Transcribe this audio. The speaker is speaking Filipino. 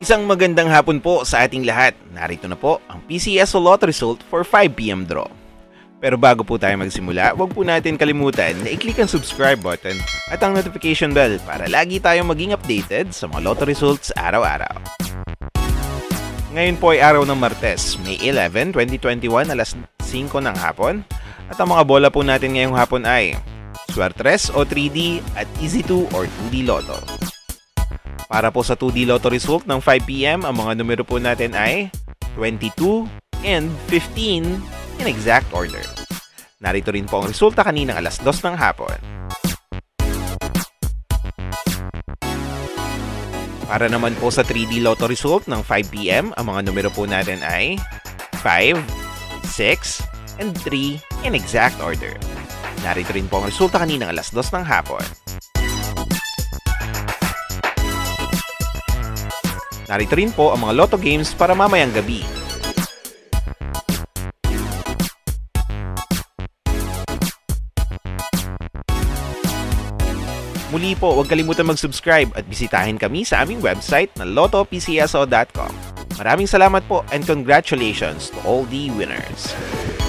Isang magandang hapon po sa ating lahat. Narito na po ang PCSO Lotto result for 5 PM draw. Pero bago po tayo magsimula, huwag po natin kalimutan na i-click ang subscribe button at ang notification bell para lagi tayong maging updated sa mga Lotto results araw-araw. Ngayon po ay araw ng Martes, May 11, 2021, alas 5 ng hapon. At ang mga bola po natin ngayong hapon ay Swertres o 3D at EZ2 or 2D Lotto. Para po sa 2D Lotto result ng 5 PM, ang mga numero po natin ay 22 and 15 in exact order. Narito rin po ang resulta kaninang alas 2 ng hapon. Para naman po sa 3D Lotto result ng 5 PM, ang mga numero po natin ay 5, 6, and 3 in exact order. Narito rin po ang resulta kaninang alas 2 ng hapon. Narito rin po ang mga Lotto games para mamayang gabi. Muli po, huwag kalimutan mag-subscribe at bisitahin kami sa aming website na lottopcso.com. Maraming salamat po and congratulations to all the winners!